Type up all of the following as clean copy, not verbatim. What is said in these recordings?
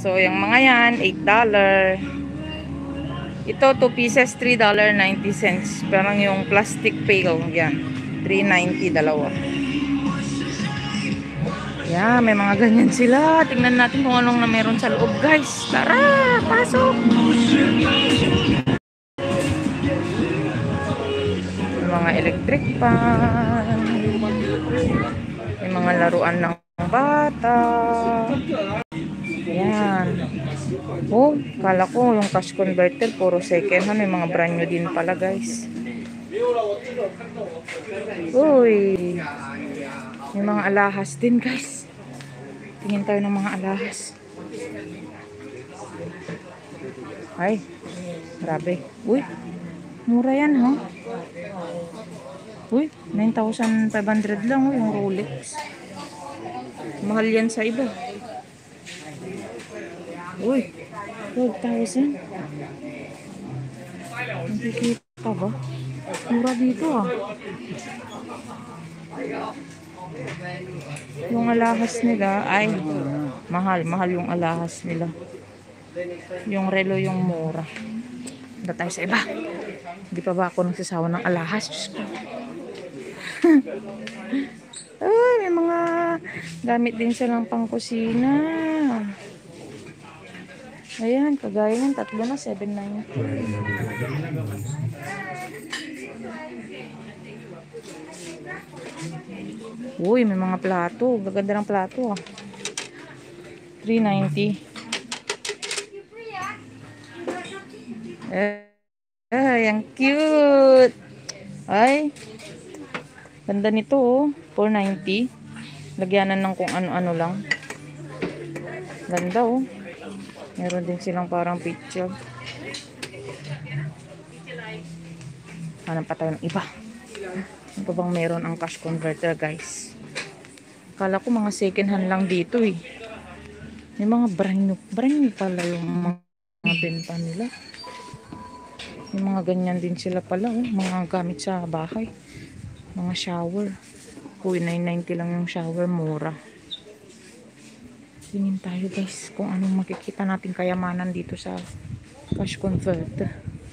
So, yung mga yan, $8. Ito, 2 pieces, $3.90. Parang yung plastic pail, yan. $3.90 dalawa. Yan, may mga ganyan sila. Tingnan natin kung anong na meron sa loob, guys. Tara, pasok! May mga electric fan. May mga laruan ng bata. Yan. Oh, kala ko yung cash converter puro second hand. May mga brand new din pala, guys. Uy. May mga alahas din, guys. Tingin tayo ng mga alahas. Ay, grabe. Uy, mura yan, ha? Uy, 9,500 lang, yung Rolex. Mahal yan sa iba. Uy, 12,000. Nakikita ba? Mura dito, ah. Yung alahas nila ay mahal yung alahas nila. Yung relo yung mura. Punta tayo sa iba. Hindi pa ba ako nagsasawa ng alahas? Ay, may mga gamit din silang pangkusina. Ayan, kagaya yan, tatlo na, $7.90. Uy, may mga plato. Gaganda ng plato, ah. $3.90. Ay, ang cute. Ay, ganda nito, oh. $4.90. Lagyanan ng kung ano-ano lang. Ganda, oh. Meron din silang parang picture. Hanap pa tayo ng iba. Ano pa bang meron ang cash converter, guys? Kala ko mga second hand lang dito, eh. May mga brand new pala yung mga benta nila. May mga ganyan din sila pala, oh. Mga gamit sa bahay. Mga shower. Uy, $9.90 lang yung shower, mura. Tingin tayo, guys, kung anong makikita natin kayamanan dito sa cash converter.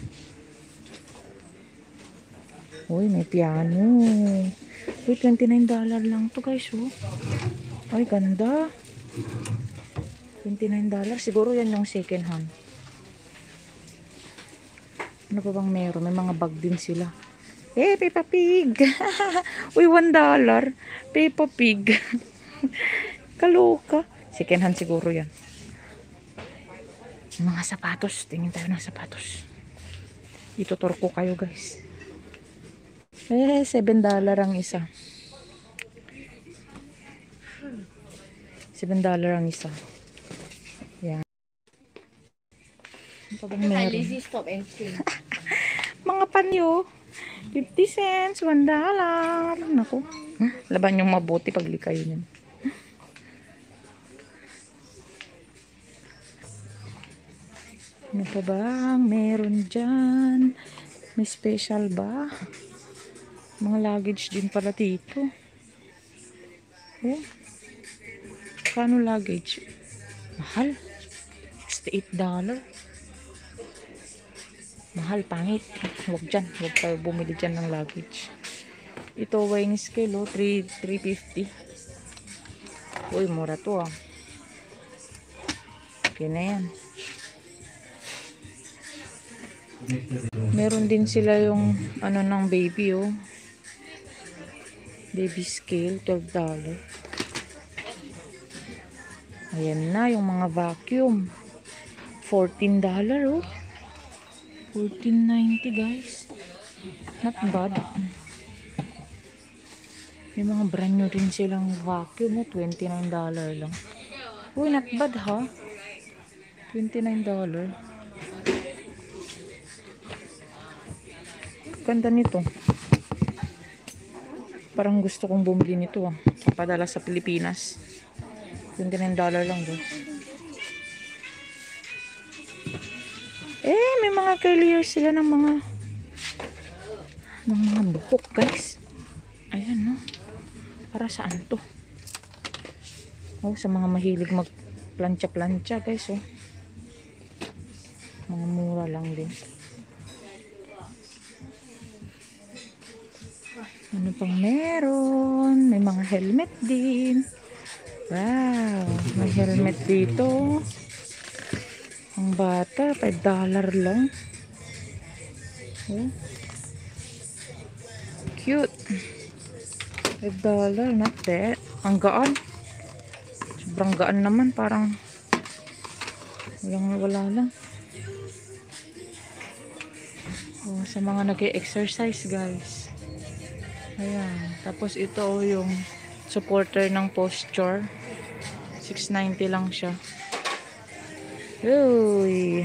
Uy, may piano. Uy, $29 lang to, guys, oh. Ay, ganda. $29. Siguro yan yung second hand. Ano pa bang meron? May mga bag din sila. Eh, Peppa Pig. Uy, $1. Peppa Pig. Kaloka. Second hand siguro yan. Mga sapatos. Tingin tayo ng sapatos. Itutur ko kayo, guys. Eh, $7 ang isa. $7 ang isa. Yan. Ano pa bang meron? Mga panyo. 50 cents. $1. Naku. Laban yung mabuti pag likay yun. Ano pa bang meron dyan? May special ba? Mga luggage din pala dito. Oh. Kano luggage? Mahal. $68. Mahal, pangit. Huwag dyan. Huwag tayo bumili dyan ng luggage. Ito, weighing scale, oh. $350. Uy, mura to, ah. Okay na yan. Meron din sila yung ano ng baby, oh. Baby scale, $12. Ayan na yung mga vacuum. $14, oh. $14.90, guys. Not bad. May mga brand new din silang vacuum, oh. $29 lang. Uy, not bad, ha? $29. Ganda nito. Parang gusto kong bumili nito, ah. Papadala sa Pilipinas. $29 lang, guys. Eh, may mga clear sila ng mga buhok, guys. Ayan, no. Para saan to? Oh, sa mga mahilig plancha-plancha guys, oh. Mga mura lang din. Ano pang meron? May mga helmet din. Wow, may helmet dito. Ang bata, $5 lang. Oh. Cute. $5, not bad. Ang gaan. Sobrang gaan naman, parang wala lang. Oh, sa mga nag-exercise guys. Ayan. Tapos ito oh, yung supporter ng posture. $6.90 lang siya. Uy.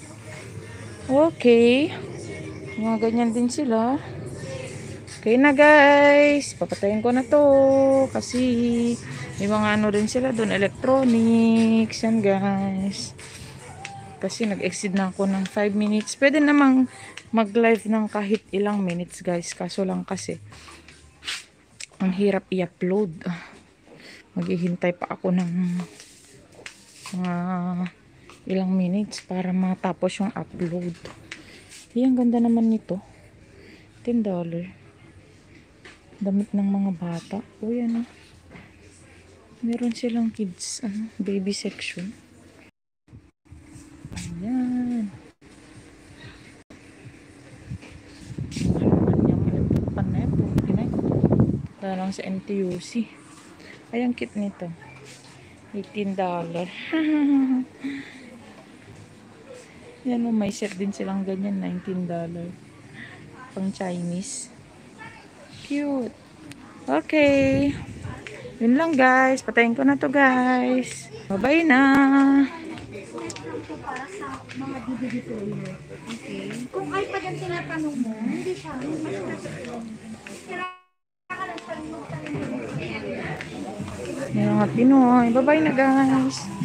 Okay. Mga ganyan din sila. Okay na guys. Papatayin ko na to. Kasi may mga ano rin sila doon. Electronics. Yan guys. Kasi nag-exceed na ako ng 5 minutes. Pwede namang mag-live ng kahit ilang minutes guys. Kaso lang kasi ang hirap i-upload. Maghihintay pa ako ng mga ilang minutes para matapos yung upload. Ang ganda naman nito. $10. Damit ng mga bata. O yan. Meron silang kids, baby section. Ayan. Yung electric pan na ito. Parang sa NTUC. Ay, ang cute nito. $18. Yan o, may set din silang ganyan. $19. Pang Chinese. Cute. Okay. Yun lang guys. Patayin ko na to guys. Bye-bye na. Para sa mga DVD player. Okay. Kung iPad ang tinatanong mo, hindi siya. Mas natutulong. Yan mga Pinoy. Bye-bye na guys.